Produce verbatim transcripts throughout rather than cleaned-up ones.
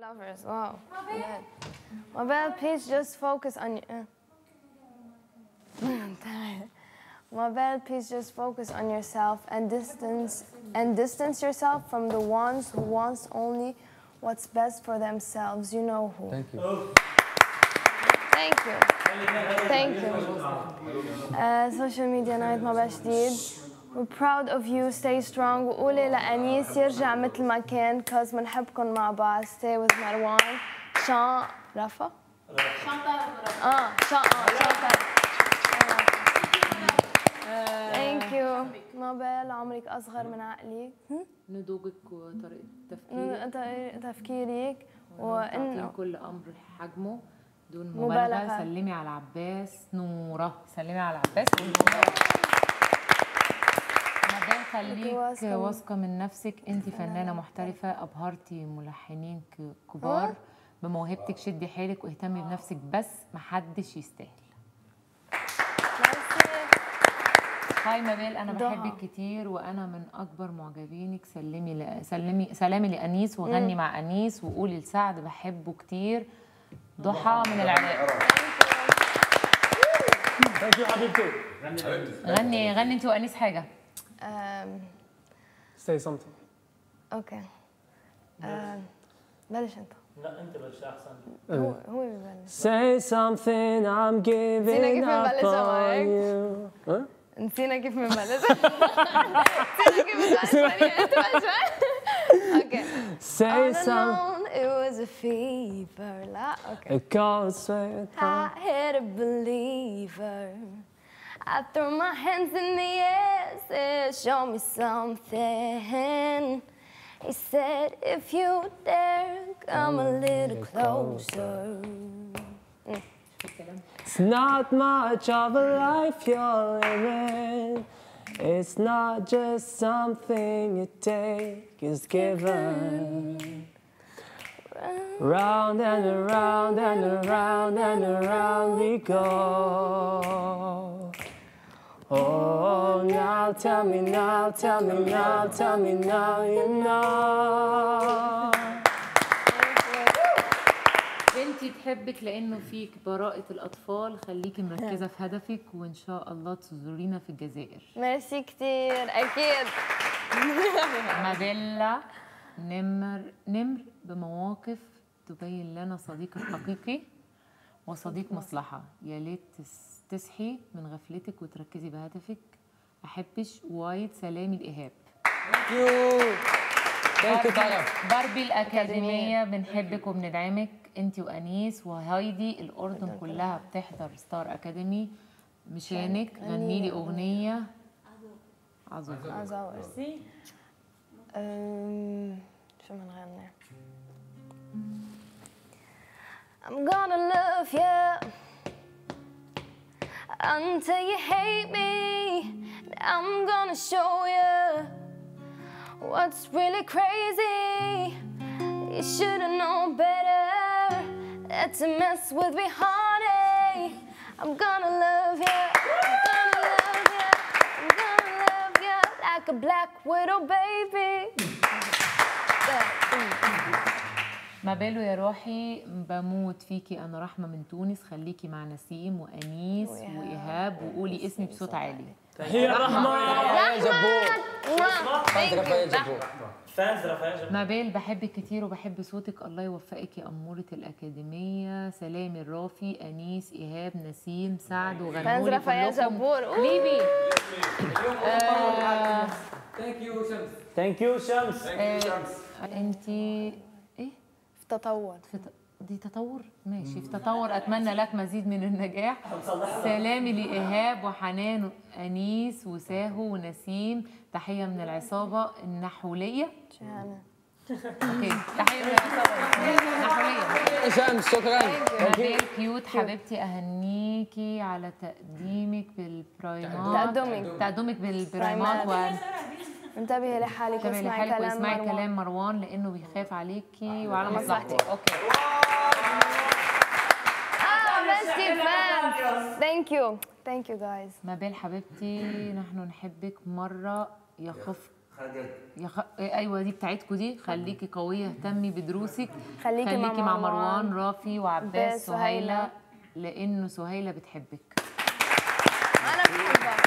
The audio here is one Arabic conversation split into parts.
Lovers, wow. Mabel, please just focus on your... Mabel, please just focus on yourself and distance and distance yourself from the ones who wants only what's best for themselves. You know who. Thank you. Thank you. Thank you. Uh, social media night Mabel جديد. We're proud of you. Stay strong. وقولي لأنيس يرجع مثل ما كان cause بنحبكم مع بعض. Stay with مروان. شان رفا؟ شان طارق. اه شان اه شان طارق. Thank you. مابل عمرك أصغر من عقلي. نضوجك وطريقة تفكيرك. تفكيرك وإنه كل أمر حجمه دون مبالغة. سلمي على عباس نورة. سلمي على عباس ونورة. مابل خليك واثقة من نفسك. أنت فنانة محترفة أبهرتي ملحنين كبار. بموهبتك شدي حيلك واهتمي بنفسك بس محدش يستاهل. هاي مابيل انا بحبك كتير وانا من اكبر معجبينك. سلمي ل... سلمي سلامي لانيس وغني مع انيس وقولي لسعد بحبه كتير. ضحى من العراق. ثانك يو حبيبتي. غني غني انت وانيس حاجه. say something. اوكي بلش انت. لا انت بلش احسن. هو هو ببلش. say something I'm giving up on you. نسينا كيف بنبلش. نسينا كيف بنبلش. اوكي. say something. It was a fever. لا اوكي. A cold sweat. I had a believer. I threw my hands in the air, said, show me something. He said, if you dare, come a little closer. It's not much of a life you're living. It's not just something you take, it's given. Round and around and around and around we go. Oh, now tell me now, tell me now, tell me now you know. بنتي تحبك لانه فيك براءة الاطفال. خليكي مركزة في هدفك وان شاء الله تزورينا في الجزائر. ميرسي كتير اكيد. مابيلا نمر نمر بمواقف تبين لنا صديق حقيقي وصديق مصلحة. يا ليت تصحي من غفلتك وتركزي بهدفك. احبش وايد. سلامي لإيهاب. باربي الأكاديمية بنحبك وبندعمك انت وأنيس وهايدي. الأردن كلها بتحضر ستار أكاديمي مشانك. غني لي أغنية عزوز. عزوز. شو بنغني؟ I'm gonna love you until you hate me. I'm gonna show you what's really crazy. You should've known better than to mess with me, honey. I'm gonna love you. I'm gonna love you. I'm gonna love you like a black widow, baby. مابيلو يا روحي بموت فيكي. انا رحمه من تونس. خليكي مع نسيم وانيس وايهاب وقولي اسمي بصوت عالي. هي رحمه يا جبور. فانز رفايا جبور. فانز رفايا جبور. مابيل بحبك كتير وبحب صوتك. الله يوفقك يا اموره الاكاديميه. سلامي الرافي انيس ايهاب نسيم سعد وغنولي كلكم. فانز رفايا جبور. ليبي. ثانك يو شمس. ثانك يو شمس. انتي ايه؟ في تطور. في ت... دي تطور؟ ماشي في تطور. اتمنى لك مزيد من النجاح. سلامي لايهاب وحنان وانيس وساهو ونسيم. تحيه من العصابه النحوليه. شهانه. اوكي تحيه من العصابه النحوليه. شمس شكرا. مابيل كيوت حبيبتي. اهنيكي على تقديمك بالبرايمات. تقدمك تقدمك بالبرايمات و انتبهي لحالك واسمعي كلام واسمعي كلام مروان لانه بيخاف عليكي وعلى مصلحتك. اوكي. ثانك يو ثانك يو جايز. مابيل حبيبتي نحن نحبك. مره يخف يا خ... ايوه دي بتاعتكوا دي. خليكي قويه، اهتمي بدروسك. خليكي, خليكي مع, مع مروان رافي وعباس سهيلة. سهيلة، لانه سهيلة بتحبك. انا بحبك.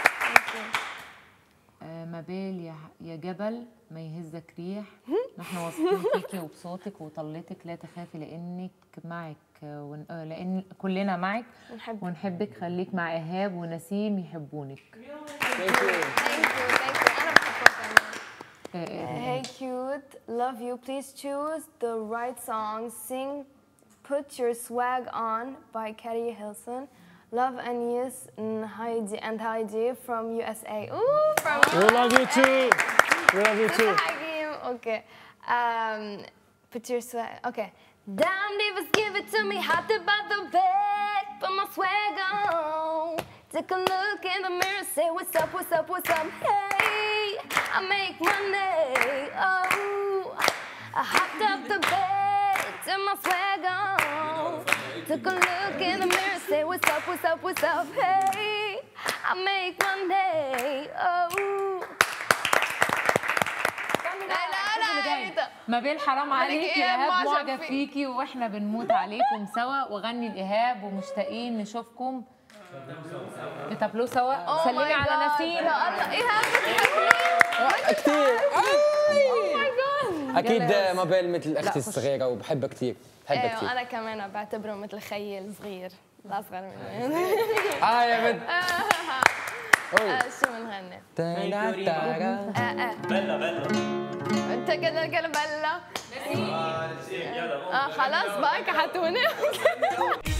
آه مبال يا يا جبل ما يهزك ريح، نحن واثقين فيكي وبصوتك وطلتك، لا تخافي لانك معك ون... آه لان كلنا معك ونحبك. ونحبك. خليك مع ايهاب ونسيم يحبونك. ثانك يو ثانك يو. انا بحبك كمان. Hey cute, love you. Please choose the right song. Sing "Put Your Swag On" by Carrie Hilson. Love Anis and Heidi and Heidi from U S A. Ooh, from We love you too. We love you too. Okay. Um, put your swag. Okay. Damn divas, give it to me. Hot about the bed. Put my swag on. Take a look in the mirror. Say what's up, what's up, what's up. Hey, I make money. Oh, I hopped up the bed. Took my swag on. Took a look in the mirror. Say what's up, what's up, what's up. Hey, I make money. Oh. مبال حرام عليكي، ايهاب معجب فيكي واحنا بنموت عليكم سوا، وغني الايهاب ومشتاقين نشوفكم بتابلو سوا. سلمي على نسيم. يا الله ايهاب بتحبني كثير. اوه ماي جاد. اكيد مبال مثل اختي الصغيره وبحبها كثير، بحبها كثير. انا كمان بعتبره مثل خيي الصغير، لا اصغر مني. اه يا بنت. شو بنغني؟ بلا بلا انت كده كده بلا. اه خلاص بقى كحتوني.